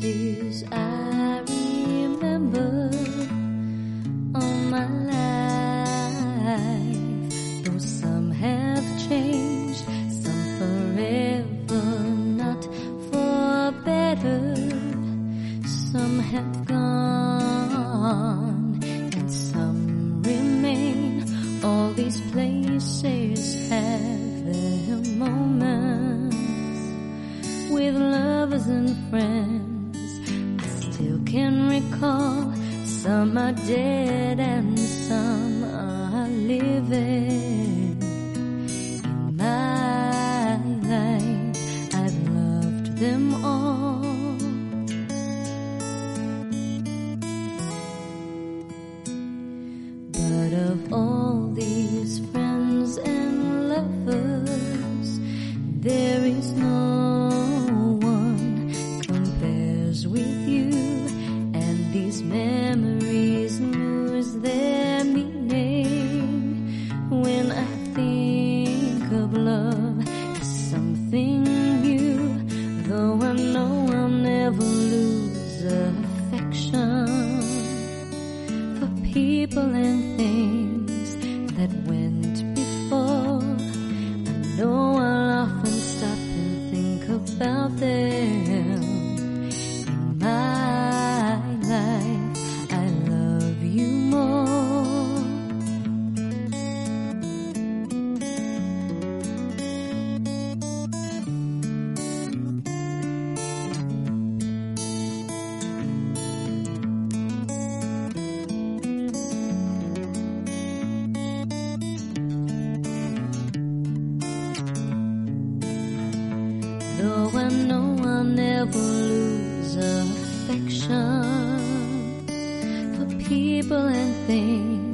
faces I remember all my life, though some have changed, some forever, not for better. Some have gone and some remain. All these places have their moments with lovers and friends. I still can recall some are dead and some are living. In my life, I've loved them all. But of all these friends and lovers, there is no one compares with you, and these memories lose their meaning when I think of love as something new. Though I know I'll never lose affection for people and things that went before. I know I'll often stop and think about them. In my life, I love you more. Though I know I'll never lose affection for people and things